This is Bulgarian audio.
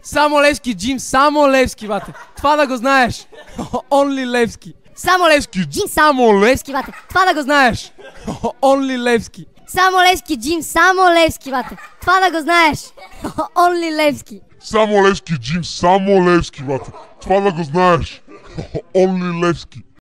Само Левски, Джим, само Левски, бате. Това да го знаеш. Only Левски. Само Левски, Джим, само Левски, бате. Това да го знаеш. Only Левски. Само Левски, Джим, само Левски, бате. Това да го знаеш. Only Левски. Само Левски, Джим, само Левски, бате. Това да го знаеш. Only Левски.